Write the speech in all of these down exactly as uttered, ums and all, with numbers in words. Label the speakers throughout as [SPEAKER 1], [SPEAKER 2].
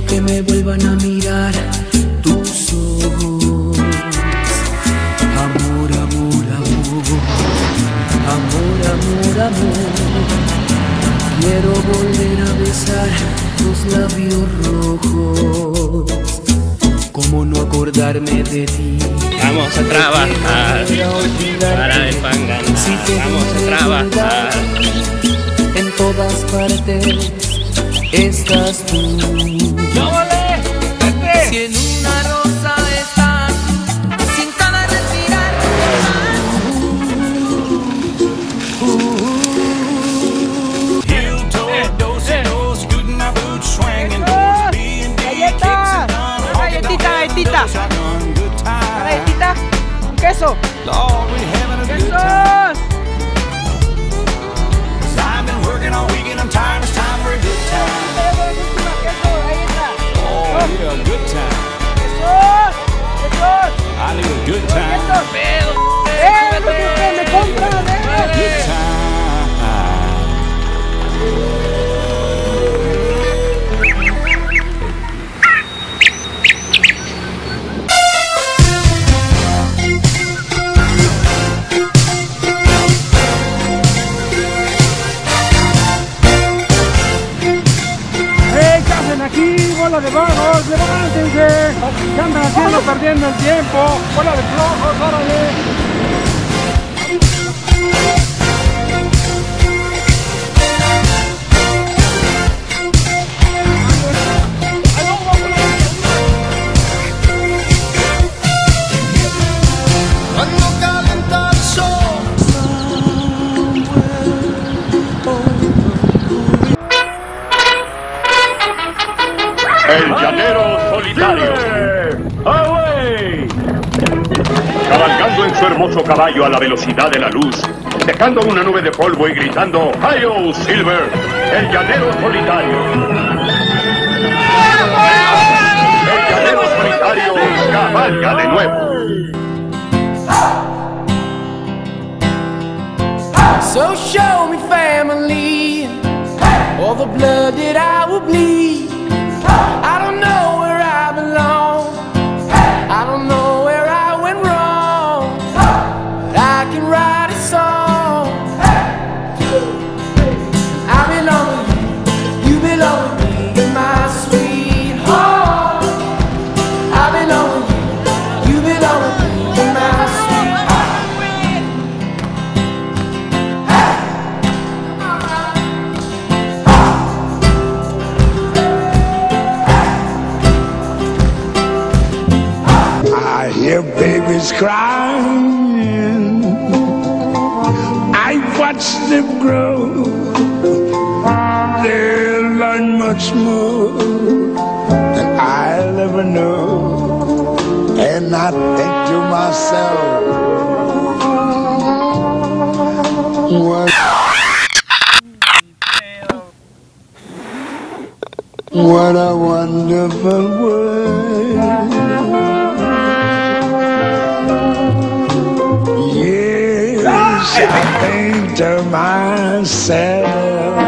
[SPEAKER 1] quiero que me vuelvan a mirar tus ojos. Amor, amor, amor, amor, amor, amor. Quiero volver a besar tus labios rojos. ¿Cómo no acordarme de ti?
[SPEAKER 2] Vamos a trabajar para el Pangana. Vamos a trabajar.
[SPEAKER 1] En todas partes estás tú.
[SPEAKER 3] ¡No vale! ¡Vete!
[SPEAKER 1] Si en una rosa estás, sin cada respirar.
[SPEAKER 4] Heel toe, dosey do, scooting my boots, swinging doors, B and D, kicks and done,
[SPEAKER 3] Galletita, galletita.
[SPEAKER 4] shotgun, good time.
[SPEAKER 3] Galletita, queso.
[SPEAKER 4] Lord, we having a good time.
[SPEAKER 3] ¡Quesos!
[SPEAKER 4] 'Cause I've been working all weekend, I'm tired, it's time for a good time. Oh, yeah, a good time.
[SPEAKER 3] ¡Quesos! ¡Quesos!
[SPEAKER 4] I need a good time.
[SPEAKER 3] ¡Quesos! ¡Eh! ¡Lo que me compran,
[SPEAKER 4] A
[SPEAKER 3] eh!
[SPEAKER 4] good time.
[SPEAKER 3] ¡Eh! ¿Qué hacen aquí? ¡Bola de vagos! ¡Levántense! ¿Qué andan haciendo perdiendo el tiempo? ¡Bola de flojos! ¡Órale!
[SPEAKER 4] Cuando calienta el sol.
[SPEAKER 5] El llanero solitario, cabalgando en su hermoso caballo a la velocidad de la luz, dejando una nube de polvo y gritando "Hi-Yo, Silver", el llanero solitario. El llanero solitario cabalga de nuevo.
[SPEAKER 1] So show me family, all the blood that I will bleed. I don't know where I belong, I don't know where I went wrong, but I can write a song. I belong with you, you belong with me, my sweetheart. I belong with you, you belong with me, my sweetheart.
[SPEAKER 6] I hear babies crying, I watch them grow. They'll learn much more than I'll ever know. And I think to myself, what, what a wonderful world. Yes, I think to myself.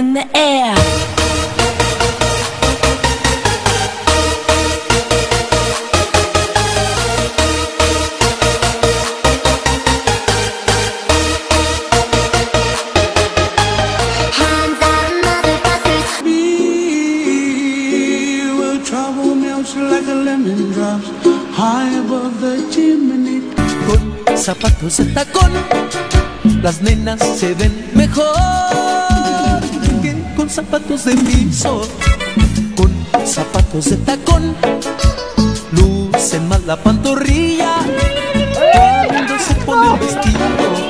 [SPEAKER 7] in the air.
[SPEAKER 8] Con zapatos de tacón, las nenas se ven mejor que con zapatos de piso. Con zapatos de tacón, lucen más la pantorrilla cuando se pone el vestido.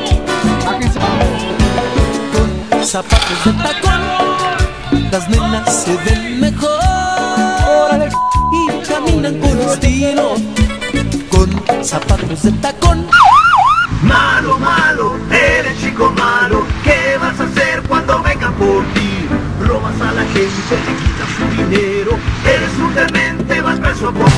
[SPEAKER 8] Con zapatos de tacón, las nenas se ven mejor y caminan con estilo. Con zapatos de tacón.
[SPEAKER 9] Malo, malo, eres chico malo. ¿Qué vas a hacer cuando vengan por ti? Robas a la gente, le quitas su dinero. Eres un demente, vas preso por...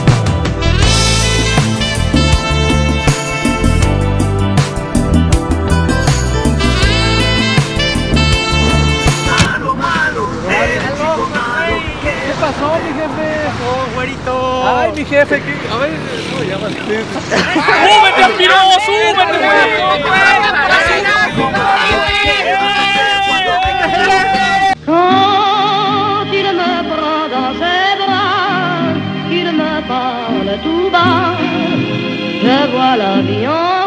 [SPEAKER 9] Malo, malo, eres chico malo.
[SPEAKER 3] ¿Qué pasó, mi jefe?
[SPEAKER 2] Oh, güerito.
[SPEAKER 3] Ay, mi jefe, ¿qué? A ver, no, ya vas.
[SPEAKER 2] ¡Súbete, Aspiro! ¡Súbete, güerito!
[SPEAKER 10] Quand il me prend dans ses bras, qu'il me parle tout bas, je vois la vie en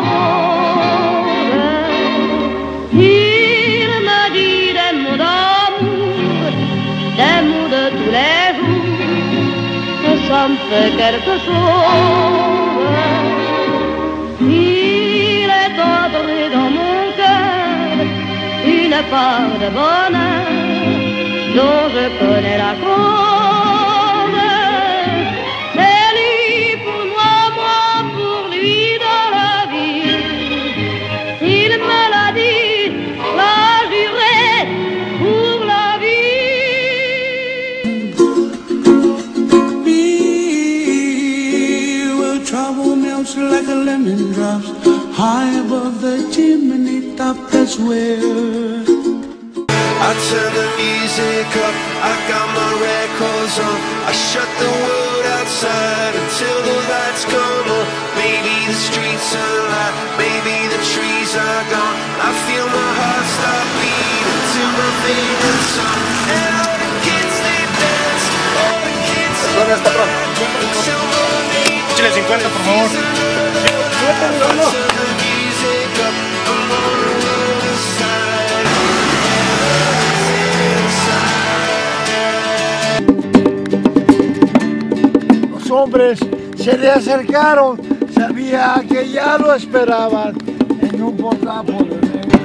[SPEAKER 10] rose. Il me dit des mots d'amour, des mots de tous les jours, ça me fait quelque chose. Il est entré dans mon cœur une part de bonheur dont je connais la cause. C'est lui pour moi, moi pour lui dans la vie. Il me l'a dit, l'a juré pour la vie.
[SPEAKER 11] Be where trouble melts like a lemon drops high above the chimney top. That's where
[SPEAKER 12] I turn the music up, I got my records on. I shut the world outside until the lights come on. Maybe the streets are alive, maybe the trees are gone. I feel my heart start beating to my favorite song. And all the kids they dance, all the kids they dance till morning.
[SPEAKER 2] Échale cincuenta, por favor.
[SPEAKER 12] I turn the music up, I'm on the other side.
[SPEAKER 6] Los hombres se le acercaron, sabía que ya lo esperaban en un portafolio negro.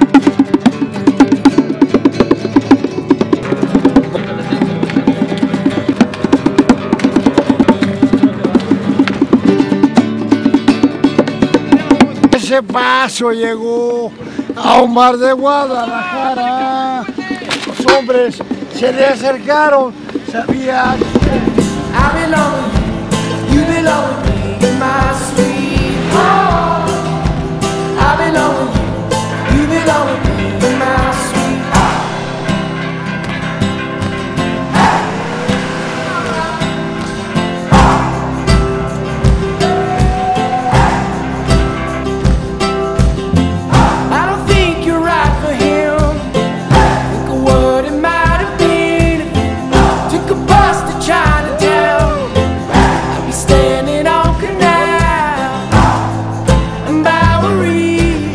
[SPEAKER 6] Ese paso llegó a un bar de Guadalajara. Los hombres se le acercaron, sabía que
[SPEAKER 1] I belong, you belong with me, my sweet heart. I belong with you, you belong with me, my sweet heart. I don't think you're right for him. Think of what it might have been if you took a bus to Chinatown. I'd be standing on Canal and Bowery.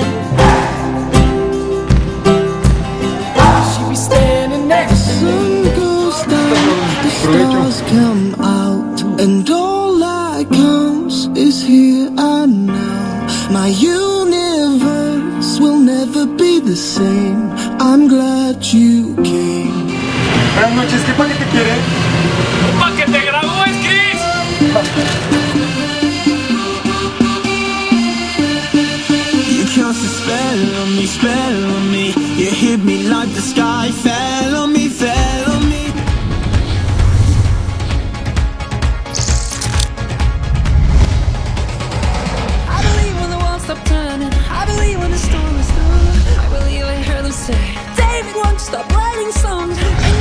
[SPEAKER 1] She'd be standing next to me.
[SPEAKER 11] sun goes down, the stars come out, and all that counts is here and now. My universe will never be the same. I'm glad you came.
[SPEAKER 3] Buenas noches, ¿qué paquete quiere?
[SPEAKER 2] ¡Un paquete grabó, es Chris!
[SPEAKER 11] You cast a spell on me, spell on me. You hit me like the sky fell on me, fell on me.
[SPEAKER 7] I believe when the world stopped turning. I believe when the storm was through. I believe I heard them say, David, won't you stop writing songs?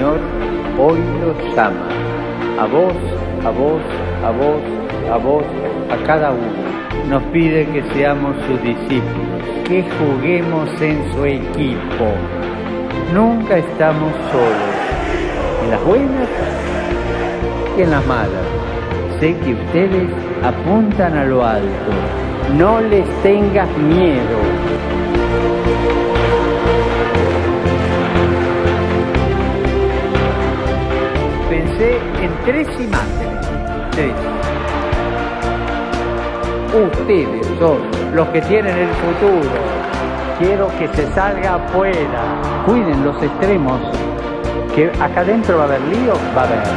[SPEAKER 13] Señor hoy los llama, a vos, a vos, a vos, a vos, a cada uno. Nos pide que seamos sus discípulos, que juguemos en su equipo. Nunca estamos solos, en las buenas y en las malas. Sé que ustedes apuntan a lo alto. No les tengas miedo. Pensé en tres imágenes. Tres. Ustedes son los que tienen el futuro. Quiero que se salga afuera. Cuiden los extremos. Que acá adentro va a haber lío, va a haber.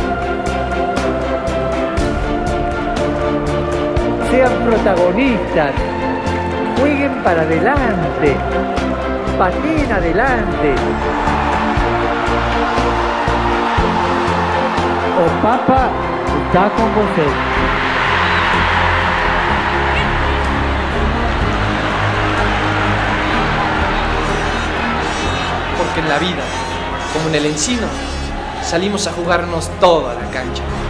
[SPEAKER 13] Sean protagonistas. Jueguen para adelante. Pateen adelante. O Papa está con vosotros.
[SPEAKER 14] Porque en la vida, como en el encino, salimos a jugarnos toda la cancha.